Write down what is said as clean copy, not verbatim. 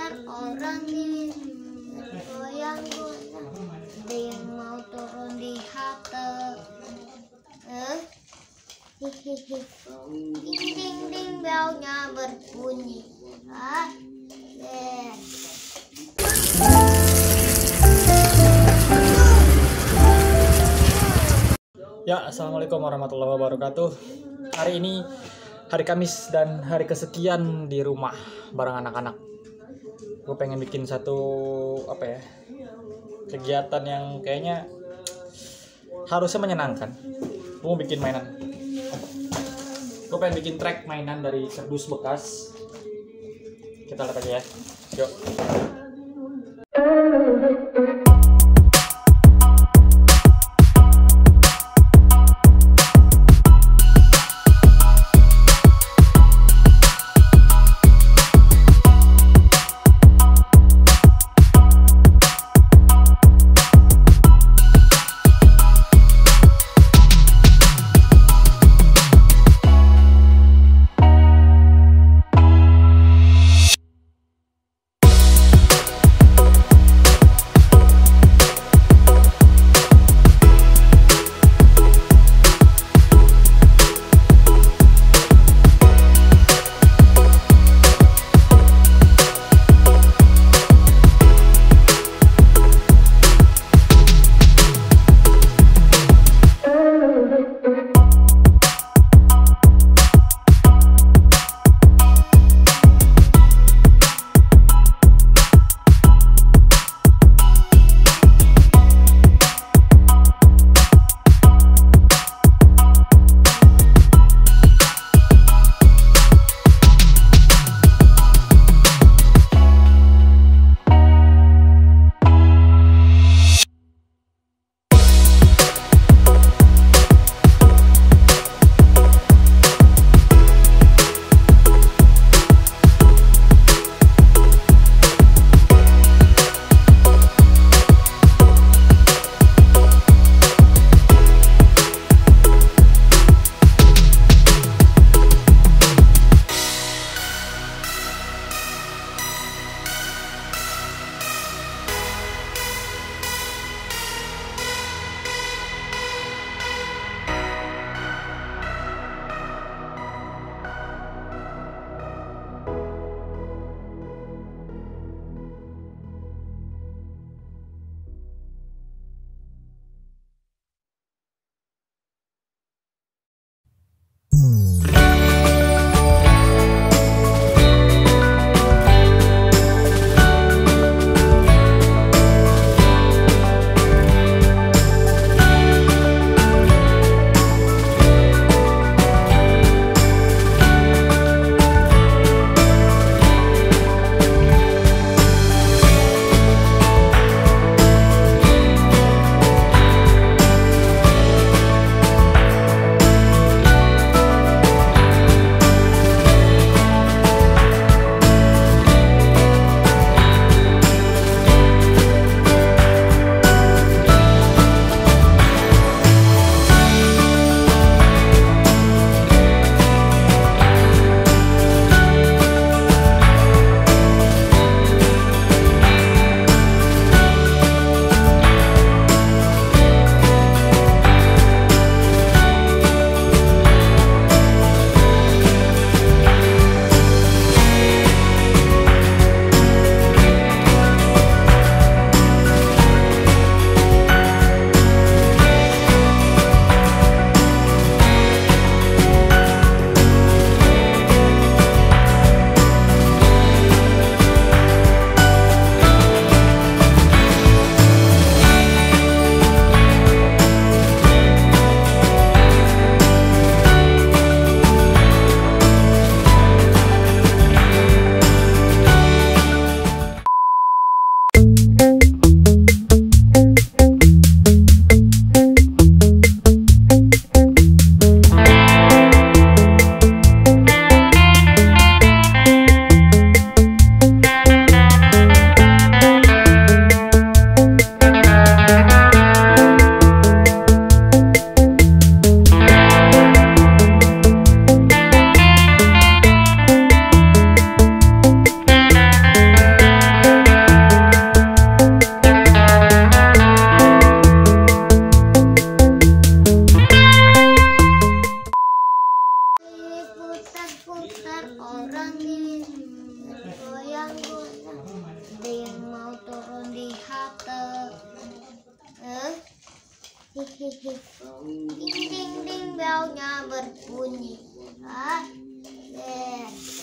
sebentar orang di goyang-goyang, ada yang mau turun di halte. Hihihi, ding ding ding, belnya berbunyi. Ya, assalamualaikum warahmatullahi wabarakatuh. Hari ini hari Kamis dan hari kesekian di rumah bareng anak-anak. Gue pengen bikin satu kegiatan yang kayaknya harusnya menyenangkan. Gue mau bikin mainan. Gue pengen bikin track mainan dari kardus bekas. Kita lihat aja ya. Yuk. Ding ding ding belnya berbunyi. Ah,